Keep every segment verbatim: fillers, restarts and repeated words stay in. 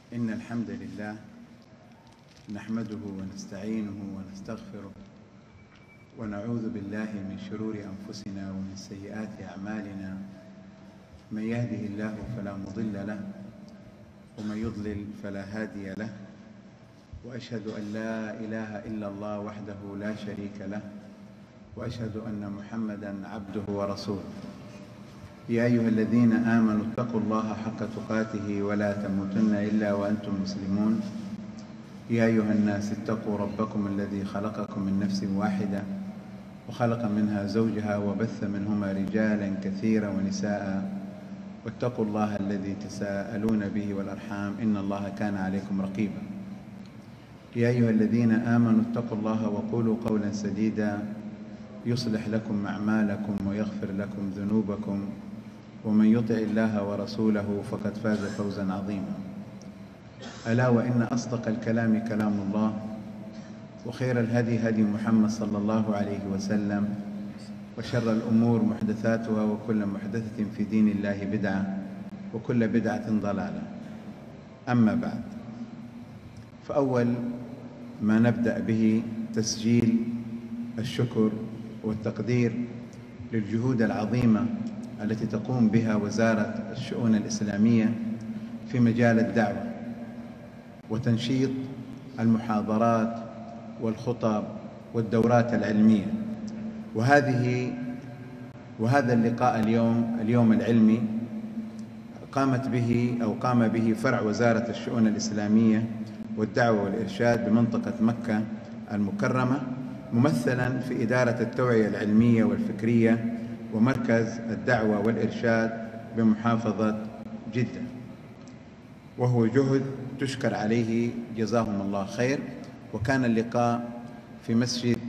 إن الحمد لله نحمده ونستعينه ونستغفره ونعوذ بالله من شرور أنفسنا ومن سيئات أعمالنا. من يهده الله فلا مضل له ومن يضلل فلا هادي له، وأشهد أن لا إله إلا الله وحده لا شريك له، وأشهد أن محمدًا عبده ورسوله. يا أيها الذين آمنوا اتقوا الله حق تقاته ولا تموتن إلا وأنتم مسلمون. يا أيها الناس اتقوا ربكم الذي خلقكم من نفس واحدة وخلق منها زوجها وبث منهما رجالا كثيرا ونساء، واتقوا الله الذي تساءلون به والأرحام إن الله كان عليكم رقيبا. يا أيها الذين آمنوا اتقوا الله وقولوا قولا سديدا يصلح لكم أعمالكم ويغفر لكم ذنوبكم، ومن يطع الله ورسوله فقد فاز فوزا عظيما. ألا وإن أصدق الكلام كلام الله، وخير الهدي هدي محمد صلى الله عليه وسلم، وشر الأمور محدثاتها، وكل محدثة في دين الله بدعة، وكل بدعة ضلالة. أما بعد، فأول ما نبدأ به تسجيل الشكر والتقدير للجهود العظيمة التي تقوم بها وزارة الشؤون الإسلامية في مجال الدعوة وتنشيط المحاضرات والخطب والدورات العلمية. وهذه وهذا اللقاء اليوم اليوم العلمي قامت به أو قام به فرع وزارة الشؤون الإسلامية والدعوة والإرشاد بمنطقة مكة المكرمة، ممثلا في إدارة التوعية العلمية والفكرية ومركز الدعوة والإرشاد بمحافظة جدة، وهو جهد تشكر عليه جزاهم الله خير. وكان اللقاء في مسجد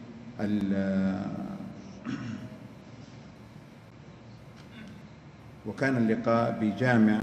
وكان اللقاء بجامع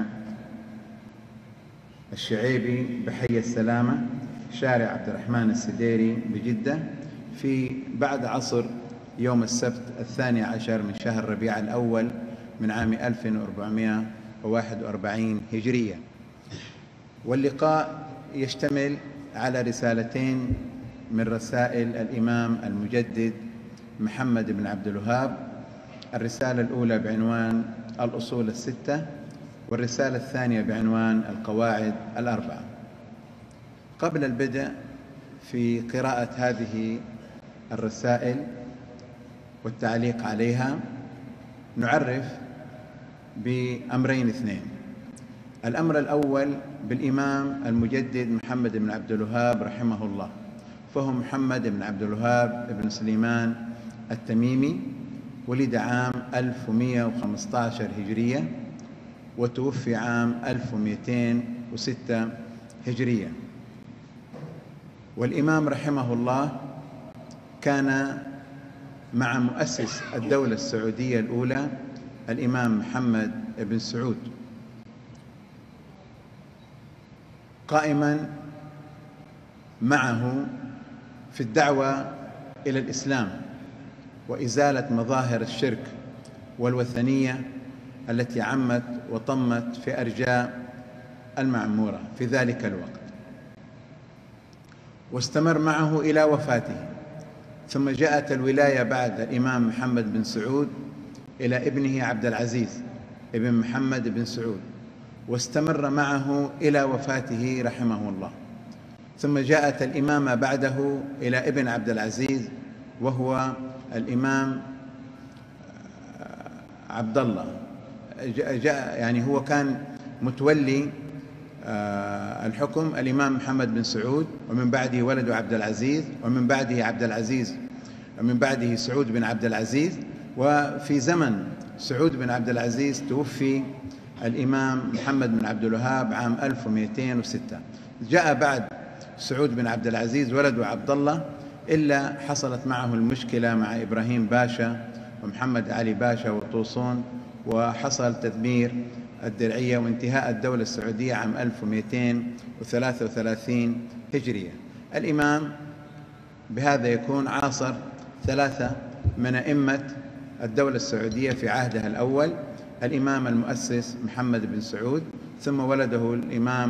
الشعيبي بحي السلامة شارع عبد الرحمن السديري بجدة في بعد عصر يوم السبت الثاني عشر من شهر ربيع الأول من عام ألف وأربعمائة وواحد وأربعين هجرية. واللقاء يشتمل على رسالتين من رسائل الإمام المجدد محمد بن عبدالوهاب. الرسالة الأولى بعنوان الأصول الستة، والرسالة الثانية بعنوان القواعد الأربعة. قبل البدء في قراءة هذه الرسائل والتعليق عليها، نعرف بأمرين اثنين. الأمر الأول بالإمام المجدد محمد بن عبدالوهاب رحمه الله، فهو محمد بن عبدالوهاب بن سليمان التميمي، ولد عام ألف ومئة وخمسة عشر هجرية وتوفي عام ألف ومئتين وستة هجرية. والإمام رحمه الله كان مع مؤسس الدولة السعودية الأولى الإمام محمد بن سعود قائما معه في الدعوة إلى الإسلام وإزالة مظاهر الشرك والوثنية التي عمت وطمت في أرجاء المعمورة في ذلك الوقت، واستمر معه إلى وفاته. ثم جاءت الولاية بعد الإمام محمد بن سعود إلى ابنه عبد العزيز ابن محمد بن سعود، واستمر معه إلى وفاته رحمه الله. ثم جاءت الإمامة بعده إلى ابن عبد العزيز وهو الإمام عبد الله. جاء يعني هو كان متولي الحكم الإمام محمد بن سعود، ومن بعده ولده عبد العزيز، ومن بعده عبد العزيز، ومن بعده سعود بن عبد العزيز. وفي زمن سعود بن عبد العزيز توفي الإمام محمد بن عبدالوهاب عام ألف ومئتين وستة. جاء بعد سعود بن عبد العزيز ولده عبد الله، إلا حصلت معه المشكلة مع إبراهيم باشا ومحمد علي باشا وطوسون، وحصل تدمير الدرعية وانتهاء الدولة السعودية عام ألف ومئتين وثلاثة وثلاثين هجرية. الإمام بهذا يكون عاصر ثلاثة من أئمة الدولة السعودية في عهدها الأول، الإمام المؤسس محمد بن سعود، ثم ولده الإمام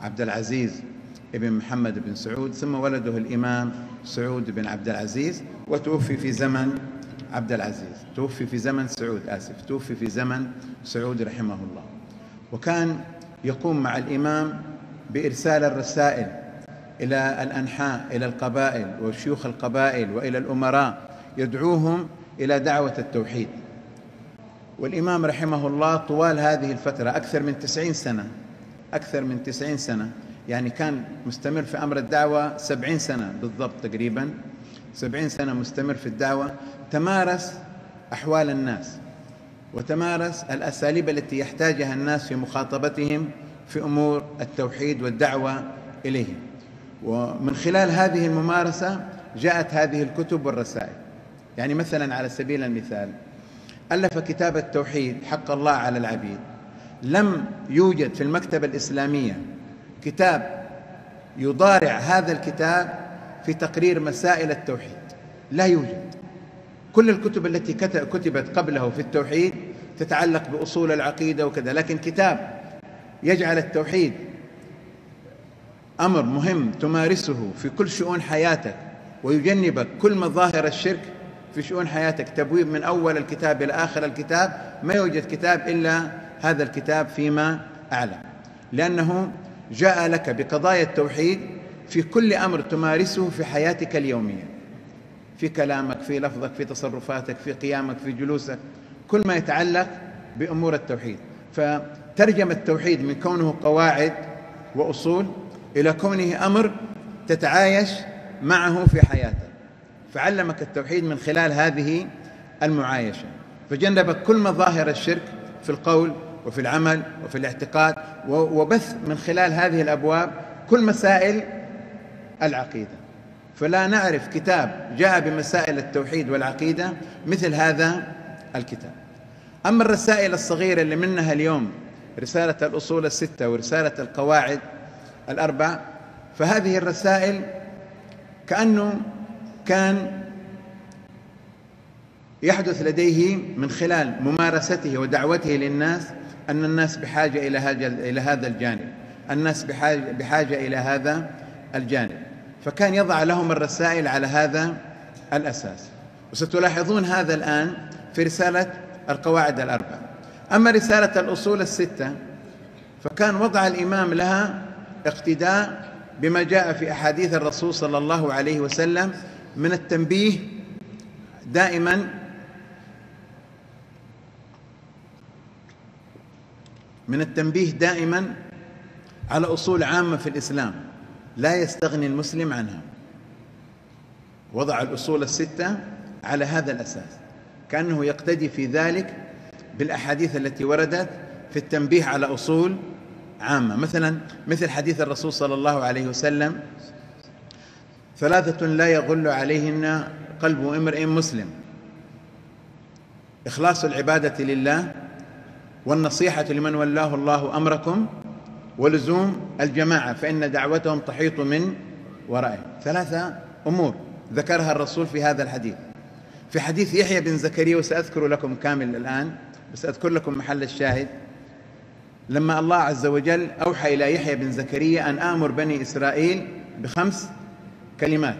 عبد العزيز ابن محمد بن سعود، ثم ولده الإمام سعود بن عبد العزيز، وتوفي في زمن عبد العزيز، توفي في زمن سعود آسف توفي في زمن سعود رحمه الله. وكان يقوم مع الإمام بإرسال الرسائل إلى الأنحاء، إلى القبائل وشيوخ القبائل وإلى الأمراء، يدعوهم إلى دعوة التوحيد. والإمام رحمه الله طوال هذه الفترة أكثر من تسعين سنة أكثر من تسعين سنة يعني كان مستمر في أمر الدعوة سبعين سنة بالضبط، تقريبا سبعين سنة مستمر في الدعوة. تمارس أحوال الناس وتمارس الأساليب التي يحتاجها الناس في مخاطبتهم في أمور التوحيد والدعوة إليهم. ومن خلال هذه الممارسة جاءت هذه الكتب والرسائل. يعني مثلا على سبيل المثال ألف كتاب التوحيد حق الله على العبيد. لم يوجد في المكتبة الإسلامية كتاب يضارع هذا الكتاب في تقرير مسائل التوحيد، لا يوجد. كل الكتب التي كتبت قبله في التوحيد تتعلق بأصول العقيدة وكذا، لكن كتاب يجعل التوحيد أمر مهم تمارسه في كل شؤون حياتك ويجنبك كل مظاهر الشرك في شؤون حياتك، تبويب من أول الكتاب إلى آخر الكتاب، ما يوجد كتاب إلا هذا الكتاب فيما أعلم، لأنه جاء لك بقضايا التوحيد في كل أمر تمارسه في حياتك اليومية، في كلامك، في لفظك، في تصرفاتك، في قيامك، في جلوسك، كل ما يتعلق بأمور التوحيد. فترجم التوحيد من كونه قواعد وأصول إلى كونه أمر تتعايش معه في حياتك، فعلمك التوحيد من خلال هذه المعايشة، فجنبك كل مظاهر الشرك في القول وفي العمل وفي الاعتقاد، وبث من خلال هذه الأبواب كل مسائل العقيدة. فلا نعرف كتاب جاء بمسائل التوحيد والعقيدة مثل هذا الكتاب. أما الرسائل الصغيرة اللي منها اليوم رسالة الأصول الستة ورسالة القواعد الأربع، فهذه الرسائل كأنه كان يحدث لديه من خلال ممارسته ودعوته للناس أن الناس بحاجة إلى هذا الجانب، الناس بحاجة, بحاجة إلى هذا الجانب، فكان يضع لهم الرسائل على هذا الأساس. وستلاحظون هذا الآن في رسالة القواعد الأربع. أما رسالة الأصول الستة فكان وضع الإمام لها اقتداء بما جاء في أحاديث الرسول صلى الله عليه وسلم من التنبيه دائما من التنبيه دائما على أصول عامة في الإسلام لا يستغني المسلم عنها. وضع الأصول الستة على هذا الأساس، كأنه يقتدي في ذلك بالأحاديث التي وردت في التنبيه على أصول عامة، مثلا مثل حديث الرسول صلى الله عليه وسلم: ثلاثة لا يغل عليهن قلب امرئ مسلم: إخلاص العبادة لله، والنصيحة لمن ولاه الله أمركم، ولزوم الجماعة فإن دعوتهم تحيط من ورائهم. ثلاثة أمور ذكرها الرسول في هذا الحديث. في حديث يحيى بن زكريا، وسأذكر لكم كامل الآن بس أذكر لكم محل الشاهد، لما الله عز وجل أوحى إلى يحيى بن زكريا أن آمر بني إسرائيل بخمس كلمات،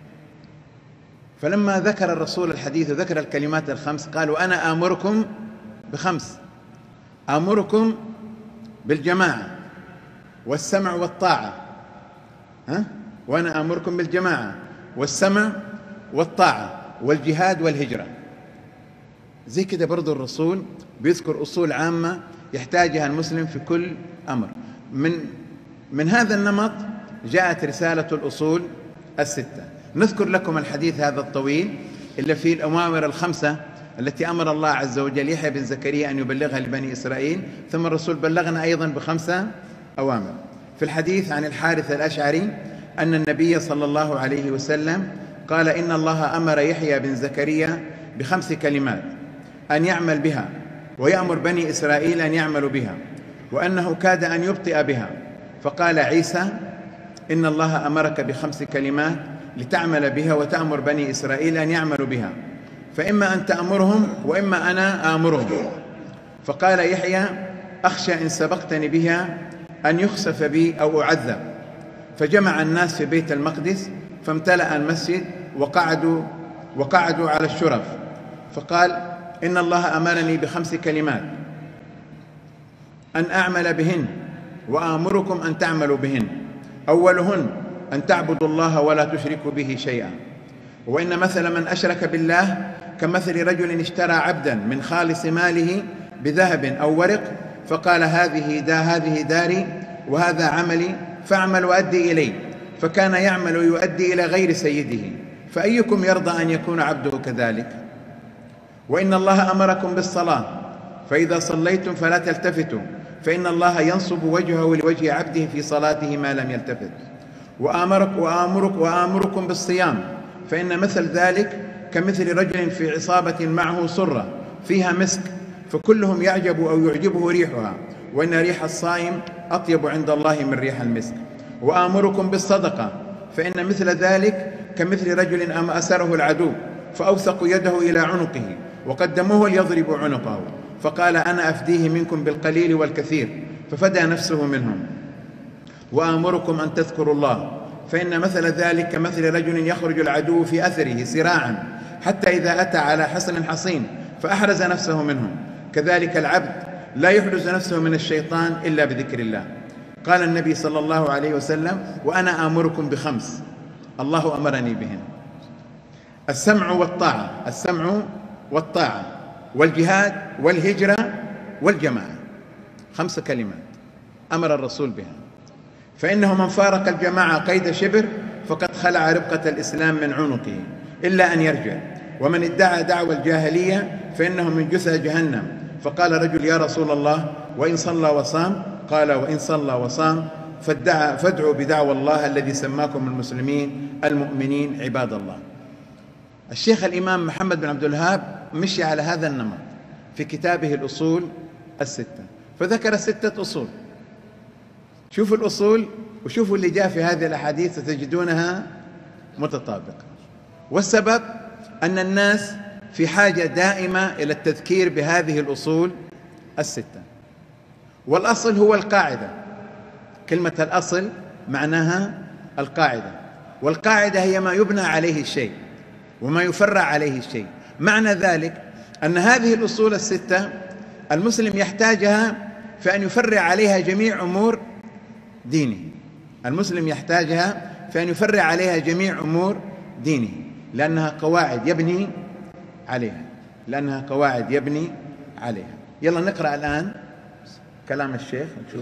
فلما ذكر الرسول الحديث وذكر الكلمات الخمس قال: وأنا آمركم بخمس، آمركم بالجماعة والسمع والطاعة، ها؟ وأنا آمركم بالجماعة والسمع والطاعة والجهاد والهجرة. زي كده برضو الرسول بيذكر أصول عامة يحتاجها المسلم في كل أمر. من من هذا النمط جاءت رسالة الأصول الستة. نذكر لكم الحديث هذا الطويل اللي فيه الأوامر الخمسة التي أمر الله عز وجل يحيى بن زكريا أن يبلغها لبني إسرائيل، ثم الرسول بلغنا أيضا بخمسة أوامر. في الحديث عن الحارث الأشعري أن النبي صلى الله عليه وسلم قال: إن الله أمر يحيى بن زكريا بخمس كلمات أن يعمل بها ويأمر بني إسرائيل أن يعملوا بها، وأنه كاد أن يبطئ بها، فقال عيسى: إن الله أمرك بخمس كلمات لتعمل بها وتأمر بني إسرائيل أن يعملوا بها، فإما أن تأمرهم وإما أنا آمرهم. فقال يحيى: أخشى إن سبقتني بها أن يخسف بي أو أعذب، فجمع الناس في بيت المقدس فامتلأ المسجد وقعدوا وقعدوا على الشرف، فقال: إن الله أمرني بخمس كلمات أن أعمل بهن وآمركم أن تعملوا بهن، أولهن أن تعبدوا الله ولا تشركوا به شيئا، وإن مثل من أشرك بالله كمثل رجل اشترى عبدا من خالص ماله بذهب أو ورق، فقال: هذه دا هذه داري وهذا عملي فاعمل وأدي إلي، فكان يعمل ويؤدي إلى غير سيده، فأيكم يرضى أن يكون عبده كذلك؟ وإن الله أمركم بالصلاة فإذا صليتم فلا تلتفتوا، فإن الله ينصب وجهه لوجه عبده في صلاته ما لم يلتفت. وآمرك وآمرك وآمركم بالصيام، فإن مثل ذلك كمثل رجل في عصابة معه صرة فيها مسك، فكلهم يعجب أو يعجبه ريحها، وإن ريح الصائم أطيب عند الله من ريح المسك. وآمركم بالصدقة، فإن مثل ذلك كمثل رجل أم أسره العدو فأوثقوا يده إلى عنقه وقدموه ليضربوا عنقه، فقال: أنا أفديه منكم بالقليل والكثير، ففدى نفسه منهم. وآمركم أن تذكروا الله، فإن مثل ذلك كمثل رجل يخرج العدو في أثره سراعا حتى إذا أتى على حصن حصين فأحرز نفسه منهم، كذلك العبد لا يحرز نفسه من الشيطان إلا بذكر الله. قال النبي صلى الله عليه وسلم: وأنا آمركم بخمس الله أمرني بهن: السمع والطاعة، السمع والطاعة والجهاد والهجرة والجماعة، خمس كلمات أمر الرسول بها، فإنه من فارق الجماعة قيد شبر فقد خلع ربقة الإسلام من عنقه إلا أن يرجع، ومن ادعى دعوى الجاهلية فإنه من جثى جهنم. فقال رجل: يا رسول الله، وإن صلى وصام؟ قال: وإن صلى وصام فادعوا بدعوى الله الذي سماكم المسلمين المؤمنين عباد الله. الشيخ الإمام محمد بن عبدالوهاب مشي على هذا النمط في كتابه الأصول الستة، فذكر ستة أصول. شوفوا الأصول وشوفوا اللي جاء في هذه الأحاديث ستجدونها متطابقة. والسبب أن الناس في حاجة دائمة إلى التذكير بهذه الأصول الستة. والأصل هو القاعدة، كلمة الأصل معناها القاعدة، والقاعدة هي ما يبنى عليه الشيء وما يفرع عليه الشيء. معنى ذلك أن هذه الأصول الستة المسلم يحتاجها في أن يفرع عليها جميع أمور دينه، المسلم يحتاجها في أن يفرع عليها جميع أمور دينه، لأنها قواعد يبني عليها، لأنها قواعد يبني عليها. يلا نقرأ الآن كلام الشيخ نشوف.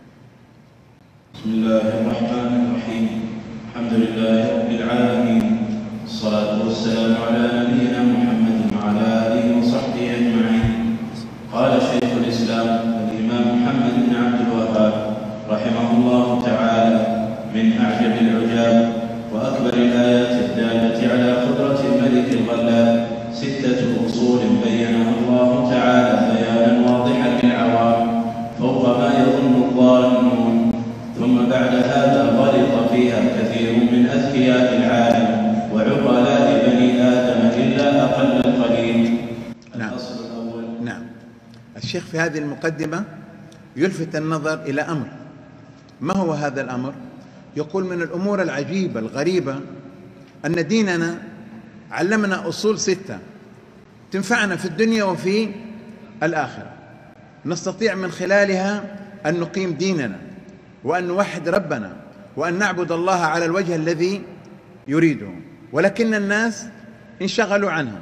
بسم الله الرحمن الرحيم. الحمد لله رب العالمين، والصلاة والسلام على نبينا محمد وعلى آله وصحبه أجمعين. قال شيخ الإسلام الإمام محمد بن عبدالوهاب رحمه الله تعالى: من أعجب العجاب وأكبر الآيات الدالة على قدرة الملك الغلاب ستة أصول بينها الله تعالى بيانا واضحا للعوام فوق ما يظن الظانون، ثم بعد هذا غلط فيها كثير من أذكياء العالم وعقلاء بني آدم إلا أقل القليل. نعم. الأصل الأول. نعم. الشيخ في هذه المقدمة يلفت النظر إلى أمر. ما هو هذا الأمر؟ يقول: من الأمور العجيبة الغريبة أن ديننا علمنا أصول ستة تنفعنا في الدنيا وفي الآخرة، نستطيع من خلالها أن نقيم ديننا وأن نوحد ربنا وأن نعبد الله على الوجه الذي يريده، ولكن الناس انشغلوا عنها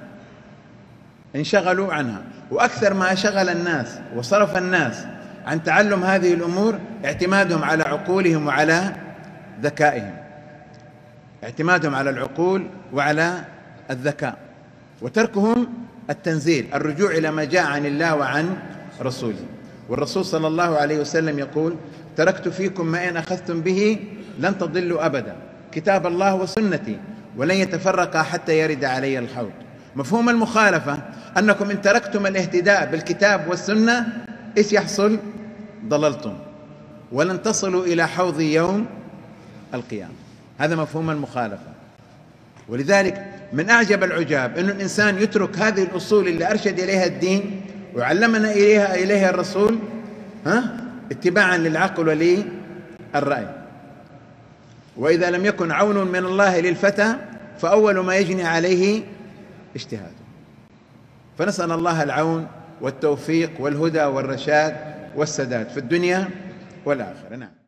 انشغلوا عنها وأكثر ما شغل الناس وصرف الناس عن تعلم هذه الأمور اعتمادهم على عقولهم وعلى ذكائهم، اعتمادهم على العقول وعلى الذكاء، وتركهم التنزيل، الرجوع إلى ما جاء عن الله وعن رسوله. والرسول صلى الله عليه وسلم يقول: تركت فيكم ما إن أخذتم به لن تضلوا أبدا، كتاب الله وسنتي ولن يتفرقا حتى يرد علي الحوض. مفهوم المخالفة أنكم إن تركتم الاهتداء بالكتاب والسنة إيش يحصل؟ ضللتم ولن تصلوا إلى حوض يوم القيامة. هذا مفهوم المخالفة. ولذلك من أعجب العجاب أن الإنسان يترك هذه الأصول اللي أرشد إليها الدين وعلمنا إليها إليها الرسول ها اتباعا للعقل وللرأي. وإذا لم يكن عون من الله للفتى فأول ما يجني عليه اجتهاده. فنسأل الله العون والتوفيق والهدى والرشاد والسداد في الدنيا والآخرة. نعم.